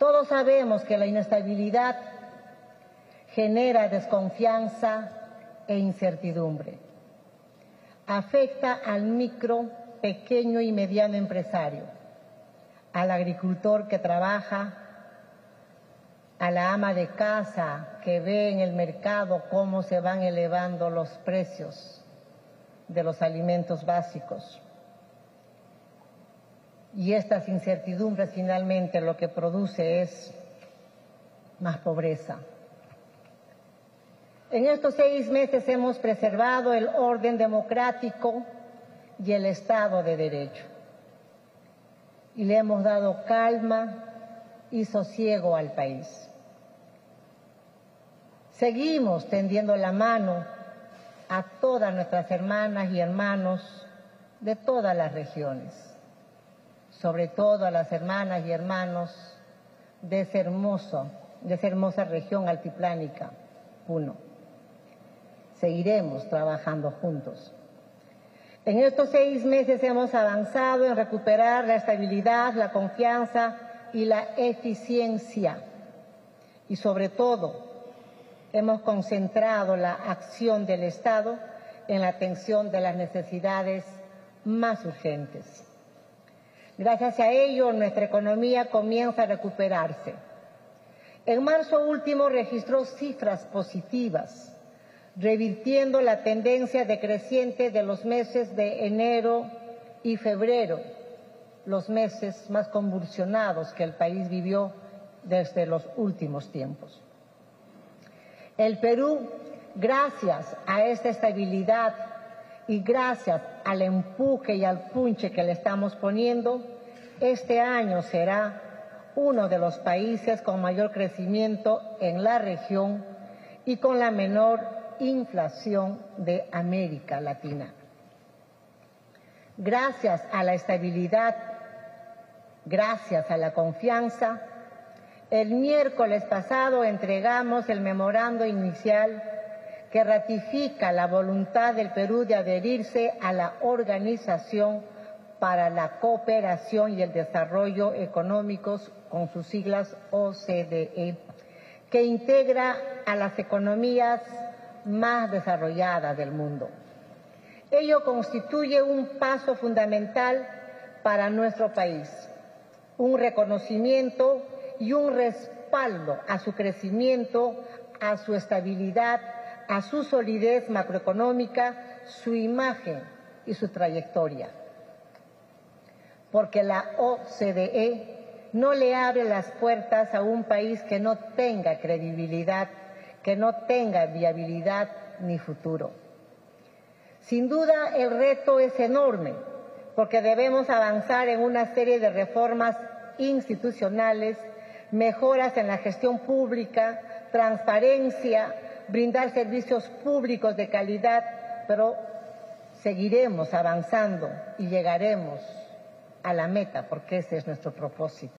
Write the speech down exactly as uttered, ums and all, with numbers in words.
Todos sabemos que la inestabilidad genera desconfianza e incertidumbre. Afecta al micro, pequeño y mediano empresario, al agricultor que trabaja, a la ama de casa que ve en el mercado cómo se van elevando los precios de los alimentos básicos. Y estas incertidumbres finalmente lo que produce es más pobreza. En estos seis meses hemos preservado el orden democrático y el Estado de Derecho. Y le hemos dado calma y sosiego al país. Seguimos tendiendo la mano a todas nuestras hermanas y hermanos de todas las regiones, sobre todo a las hermanas y hermanos de ese hermoso, de esa hermosa región altiplánica, Puno. Seguiremos trabajando juntos. En estos seis meses hemos avanzado en recuperar la estabilidad, la confianza y la eficiencia. Y sobre todo, hemos concentrado la acción del Estado en la atención de las necesidades más urgentes. Gracias a ello, nuestra economía comienza a recuperarse. En marzo último registró cifras positivas, revirtiendo la tendencia decreciente de los meses de enero y febrero, los meses más convulsionados que el país vivió desde los últimos tiempos. El Perú, gracias a esta estabilidad y gracias al empuje y al punche que le estamos poniendo, este año será uno de los países con mayor crecimiento en la región y con la menor inflación de América Latina. Gracias a la estabilidad, gracias a la confianza, el miércoles pasado entregamos el memorando inicial que ratifica la voluntad del Perú de adherirse a la Organización para la Cooperación y el Desarrollo Económicos, con sus siglas O C D E, que integra a las economías más desarrolladas del mundo. Ello constituye un paso fundamental para nuestro país, un reconocimiento y un respaldo a su crecimiento, a su estabilidad, a su solidez macroeconómica, su imagen y su trayectoria. Porque la O C D E no le abre las puertas a un país que no tenga credibilidad, que no tenga viabilidad ni futuro. Sin duda, el reto es enorme, porque debemos avanzar en una serie de reformas institucionales, mejoras en la gestión pública, transparencia, brindar servicios públicos de calidad, pero seguiremos avanzando y llegaremos a la meta, porque ese es nuestro propósito.